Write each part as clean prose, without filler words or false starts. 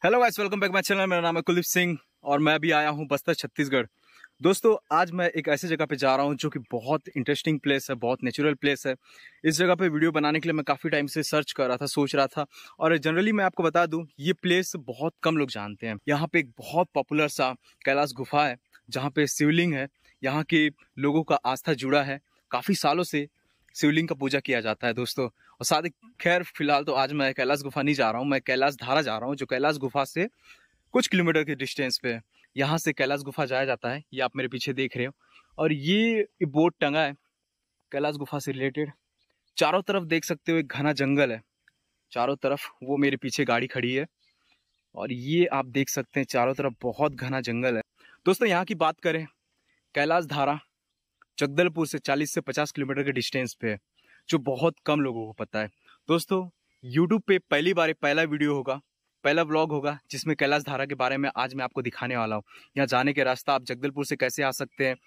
Hello guys, welcome back my channel. मेरा नाम है कुलदीप सिंह और मैं भी आया हूं बस्तर छत्तीसगढ़। दोस्तों, आज मैं एक ऐसी जगह पे जा रहा हूं जो कि बहुत इंटरेस्टिंग प्लेस है, बहुत नेचुरल प्लेस है। इस जगह पे वीडियो बनाने के लिए मैं काफ़ी टाइम से सर्च कर रहा था, सोच रहा था। और जनरली मैं आपको बता दूं, ये प्लेस बहुत कम लोग जानते हैं। यहाँ पे एक बहुत पॉपुलर सा कैलाश गुफा है जहाँ पे शिवलिंग है। यहाँ के लोगों का आस्था जुड़ा है, काफ़ी सालों से शिवलिंग का पूजा किया जाता है दोस्तों। और साथ ही खैर फिलहाल तो आज मैं कैलाश गुफा नहीं जा रहा हूँ, मैं कैलाश धारा जा रहा हूँ जो कैलाश गुफा से कुछ किलोमीटर के डिस्टेंस पे है। यहाँ से कैलाश गुफा जाया जाता है, ये आप मेरे पीछे देख रहे हो। और ये बोर्ड टंगा है कैलाश गुफा से रिलेटेड। चारों तरफ देख सकते हो एक घना जंगल है चारों तरफ। वो मेरे पीछे गाड़ी खड़ी है और ये आप देख सकते हैं चारों तरफ बहुत घना जंगल है। दोस्तों, यहाँ की बात करें, कैलाश धारा जगदलपुर से 40 से 50 किलोमीटर के डिस्टेंस पे है, जो बहुत कम लोगों को पता है। दोस्तों, यूट्यूब पे पहला वीडियो होगा, पहला व्लॉग होगा जिसमें कैलाश धारा के बारे में आज मैं आपको दिखाने वाला हूँ। यहाँ जाने के रास्ता आप जगदलपुर से कैसे आ सकते हैं।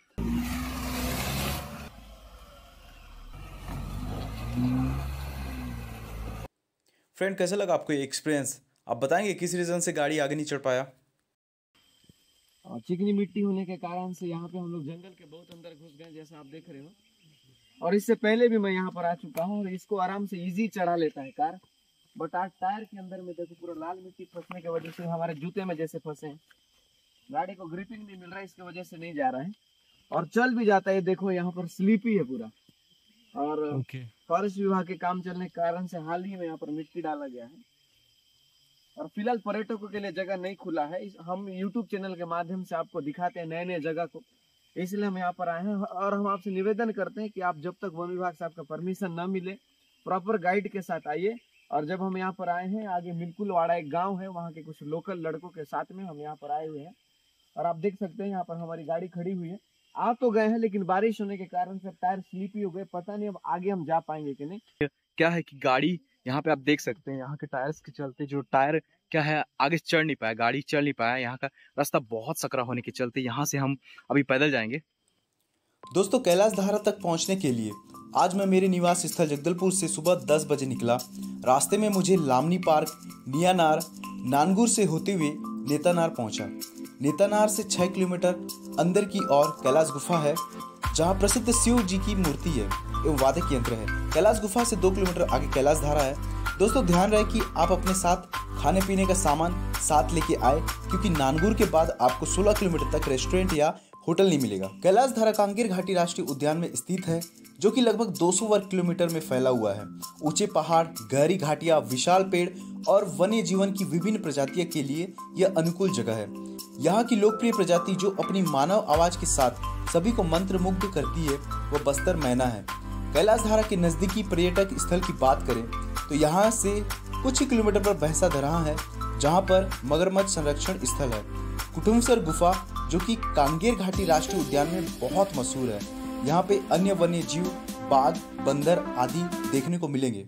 फ्रेंड, कैसा लगा आपको ये एक्सपीरियंस? आप बताएंगे किस रीज़न से गाड़ी आगे नहीं चढ़ पाया? चिकनी मिट्टी होने के कारण से यहाँ पे हम लोग जंगल के बहुत अंदर घुस गए, जैसा आप देख रहे हो। और इससे पहले भी मैं यहाँ पर आ चुका हूँ और इसको आराम से इजी चढ़ा लेता है कार। बट आज टायर के अंदर में देखो पूरा लाल मिट्टी फंसने की वजह से हमारे जूते में जैसे फंसे हैं, गाड़ी को ग्रिपिंग नहीं मिल रहा है, इसकी वजह से नहीं जा रहा है। और चल भी जाता है, देखो यहाँ पर स्लीपी है पूरा। और फॉरेस्ट विभाग के काम चलने के कारण से हाल ही में यहाँ पर मिट्टी डाला गया है और फिलहाल पर्यटकों के लिए जगह नहीं खुला है। हम YouTube चैनल के माध्यम से आपको दिखाते हैं नए नए जगह को, इसलिए हम यहाँ पर आए हैं। और हम आपसे निवेदन करते हैं कि आप जब तक वन विभाग से आपका परमिशन न मिले, प्रॉपर गाइड के साथ आइए। और जब हम यहाँ पर आए हैं, आगे मिलकुलवाड़ा एक गाँव है, वहाँ के कुछ लोकल लड़कों के साथ में हम यहाँ पर आए हुए हैं। और आप देख सकते हैं यहाँ पर हमारी गाड़ी खड़ी हुई है। आ तो गए हैं लेकिन बारिश होने के कारण से टायर स्लीपी हो गए, पता नहीं अब आगे हम जा पाएंगे कि नहीं। क्या है कि गाड़ी यहाँ पे आप देख सकते हैं, यहाँ के टायर्स के चलते जो टायर क्या है आगे चढ़ नहीं पाया, गाड़ी चल नहीं पाया। यहाँ का रास्ता बहुत सकरा होने के चलते यहाँ से हम अभी पैदल जाएंगे। दोस्तों, कैलाश धारा तक पहुंचने के लिए आज मैं मेरे निवास स्थल जगदलपुर से सुबह 10 बजे निकला। रास्ते में मुझे लामनी पार्क, नियानार, नानगुर से होते हुए नेतानार पहुंचा। नेतानार से 6 किलोमीटर अंदर की ओर कैलाश गुफा है, जहां प्रसिद्ध शिव जी की मूर्ति है एवं वादक यंत्र है। कैलाश गुफा से 2 किलोमीटर आगे कैलाश धारा है। दोस्तों, ध्यान रहे कि आप अपने साथ खाने पीने का सामान साथ लेके आए, क्योंकि नानगुर के बाद आपको 16 किलोमीटर तक रेस्टोरेंट या होटल नहीं मिलेगा। कैलाश धारा कांगेर घाटी राष्ट्रीय उद्यान में स्थित है, जो कि लगभग 200 वर्ग किलोमीटर में फैला हुआ है। ऊंचे पहाड़, गहरी घाटियां, विशाल पेड़ और वन्य जीवन की विभिन्न प्रजातियों के लिए यह अनुकूल जगह है। यहाँ की लोकप्रिय प्रजाति जो अपनी मानव आवाज के साथ सभी को मंत्रमुग्ध करती है, वह बस्तर मैना है। कैलाश धारा के नजदीकी पर्यटक स्थल की बात करें तो यहाँ से कुछ ही किलोमीटर पर भैंसा दरहा है, जहाँ पर मगरमच्छ संरक्षण स्थल है। कुटुमसर गुफा, जो कि कांगेर घाटी राष्ट्रीय उद्यान में बहुत मशहूर है। यहाँ पे अन्य वन्य जीव, बाघ, बंदर आदि देखने को मिलेंगे।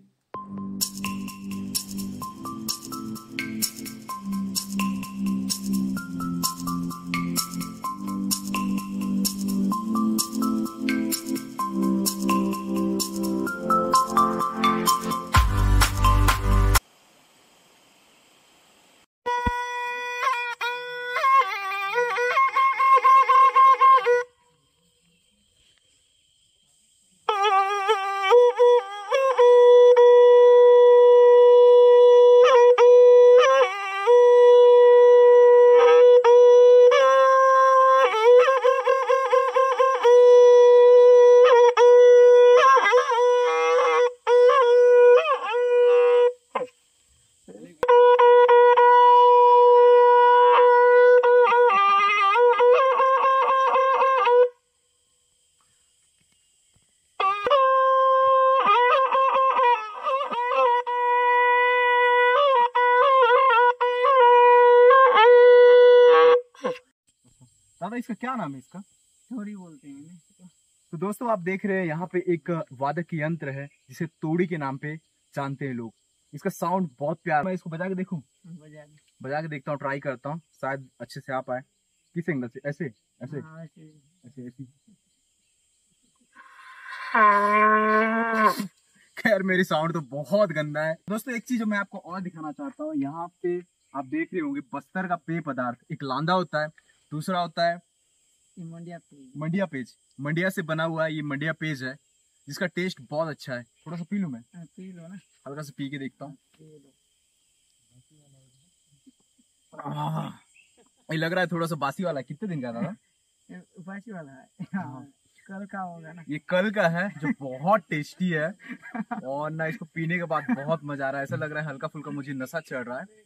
दादा, इसका क्या नाम है? इसका थोड़ी बोलते हैं। तो दोस्तों, आप देख रहे हैं यहाँ पे एक वादक यंत्र है जिसे तोड़ी के नाम पे जानते हैं लोग। इसका साउंड बहुत प्यारा। मैं इसको बजा के देखूं? बजा के देखता हूँ, ट्राई करता हूँ, शायद अच्छे से आ पाए। किस एंगल से? ऐसे ऐसे ऐसे ऐसे। खैर, मेरी साउंड तो बहुत गंदा है। दोस्तों, एक चीज जो मैं आपको और दिखाना चाहता हूँ, यहाँ पे आप देख रहे होंगे बस्तर का पेय पदार्थ, एक लांदा होता है, दूसरा होता है मंडिया पेज। मंडिया से बना हुआ ये मंडिया पेज है, जिसका टेस्ट बहुत अच्छा है। थोड़ा सा पी लूं मैं? पी लो ना, हल्का सा पी के देखता हूँ। ये लग रहा है थोड़ा सा बासी वाला। कितने दिन का था? बासी वाला है। हाँ, कल का होगा ना। ये कल का है, जो बहुत टेस्टी है और ना इसको पीने के बाद बहुत मजा आ रहा है। ऐसा लग रहा है हल्का फुल्का मुझे नशा चढ़ रहा है।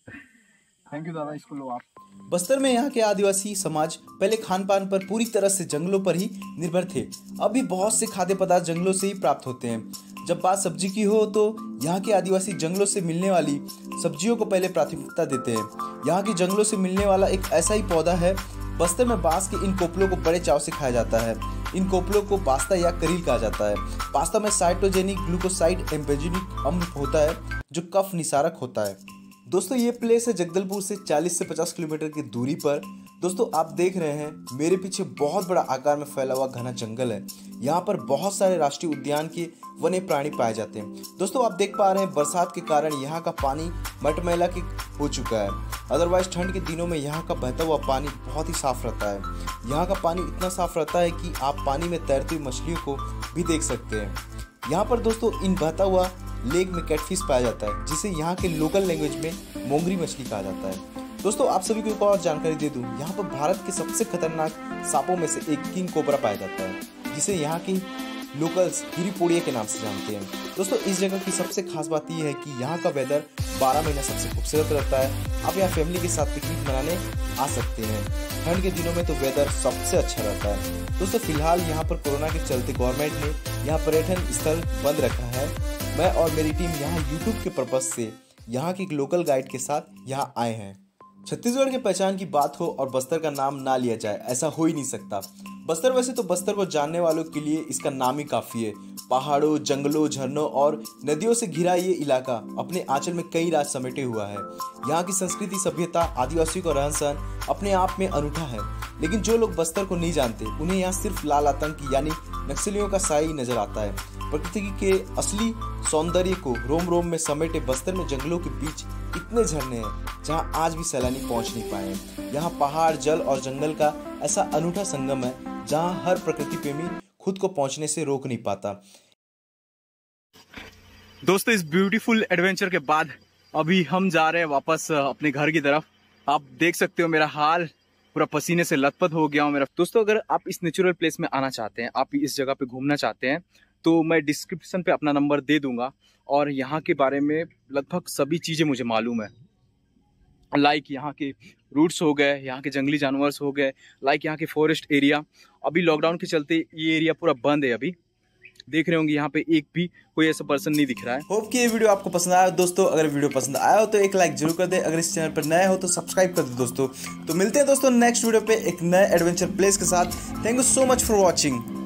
थैंक यू दादा, इसको लो आप। बस्तर में यहाँ के आदिवासी समाज पहले खान पान पर पूरी तरह से जंगलों पर ही निर्भर थे। अब भी बहुत से खाद्य पदार्थ जंगलों से ही प्राप्त होते हैं। जब बात सब्जी की हो तो यहाँ के आदिवासी जंगलों से मिलने वाली सब्जियों को पहले प्राथमिकता देते हैं। यहाँ के जंगलों से मिलने वाला एक ऐसा ही पौधा है। बस्तर में बांस के इन कोपलों को बड़े चाव से खाया जाता है। इन कोपलों को बास्ता या करील कहा जाता है। बास्ता में साइटोजेनिक ग्लूकोसाइड एम्पेजिनिक अम्ल होता है जो कफ निसारक होता है। दोस्तों ये प्लेस है जगदलपुर से 40 से 50 किलोमीटर की दूरी पर। दोस्तों आप देख रहे हैं मेरे पीछे बहुत बड़ा आकार में फैला हुआ घना जंगल है। यहाँ पर बहुत सारे राष्ट्रीय उद्यान के वन्य प्राणी पाए जाते हैं। दोस्तों आप देख पा रहे हैं बरसात के कारण यहाँ का पानी मटमैला के हो चुका है। अदरवाइज ठंड के दिनों में यहाँ का बहता हुआ पानी बहुत ही साफ रहता है। यहाँ का पानी इतना साफ रहता है कि आप पानी में तैरती हुई मछलियों को भी देख सकते हैं। यहाँ पर दोस्तों इन बहता हुआ लेक में कैटफिश पाया जाता है, जिसे यहाँ के लोकल लैंग्वेज में मोंगरी मछली कहा जाता है। दोस्तों आप सभी को एक और जानकारी दे दूं, यहाँ पर भारत के सबसे खतरनाक सांपों में से एक किंग कोबरा पाया जाता है, जिसे यहाँ की लोकल्स हिरिपोड़िया के नाम से जानते हैं। दोस्तों इस जगह की सबसे खास बात यह है कि यहाँ का वेदर 12 महीना सबसे खूबसूरत रहता है। आप यहाँ फैमिली के साथ पिकनिक मनाने आ सकते हैं। ठंड के दिनों में तो वेदर सबसे अच्छा रहता है। दोस्तों फिलहाल यहाँ पर कोरोना के चलते गवर्नमेंट ने यहाँ पर्यटन स्थल बंद रखा है। मैं और मेरी टीम यहाँ यूट्यूब के पर्पज से यहाँ के एक लोकल गाइड के साथ यहाँ आए हैं। छत्तीसगढ़ के पहचान की बात हो और बस्तर का नाम ना लिया जाए, ऐसा हो ही नहीं सकता। बस्तर वैसे तो बस्तर को जानने वालों के लिए इसका नाम ही काफी है। पहाड़ों, जंगलों, झरनों और नदियों से घिरा ये इलाका अपने आंचल में कई राज समेटे हुआ है। यहाँ की संस्कृति, सभ्यता, आदिवासियों का रहन सहन अपने आप में अनूठा है। लेकिन जो लोग बस्तर को नहीं जानते, उन्हें यहाँ सिर्फ लाल आतंक यानी नक्सलियों का साया ही नजर आता है। प्रकृति के असली सौंदर्य को रोम रोम में समेटे बस्तर में जंगलों के बीच इतने झरने हैं जहाँ आज भी सैलानी पहुँच नहीं पाए हैं। यहाँ पहाड़, जल और जंगल का ऐसा अनूठा संगम है जहाँ हर प्रकृति प्रेमी खुद को पहुँचने से रोक नहीं पाता। दोस्तों इस ब्यूटीफुल एडवेंचर के बाद अभी हम जा रहे हैं वापस अपने घर की तरफ। आप देख सकते हो मेरा हाल पूरा पसीने से लथपथ हो गया हूँ मेरा। दोस्तों अगर आप इस नेचुरल प्लेस में आना चाहते हैं, आप इस जगह पे घूमना चाहते हैं, तो मैं डिस्क्रिप्शन पे अपना नंबर दे दूंगा। और यहाँ के बारे में लगभग सभी चीज़ें मुझे मालूम है। लाइक यहाँ के रूट्स हो गए, यहाँ के जंगली जानवर हो गए, लाइक यहाँ के फॉरेस्ट एरिया। अभी लॉकडाउन के चलते ये एरिया पूरा बंद है। अभी देख रहे होंगे यहाँ पे एक भी कोई ऐसा पर्सन नहीं दिख रहा है। होप कि ये वीडियो आपको पसंद आया। दोस्तों अगर वीडियो पसंद आया हो तो एक लाइक जरूर कर दे। अगर इस चैनल पर नए हो तो सब्सक्राइब कर दे दोस्तों। तो मिलते हैं दोस्तों नेक्स्ट वीडियो पे एक नए एडवेंचर प्लेस के साथ। Thank you so much for watching.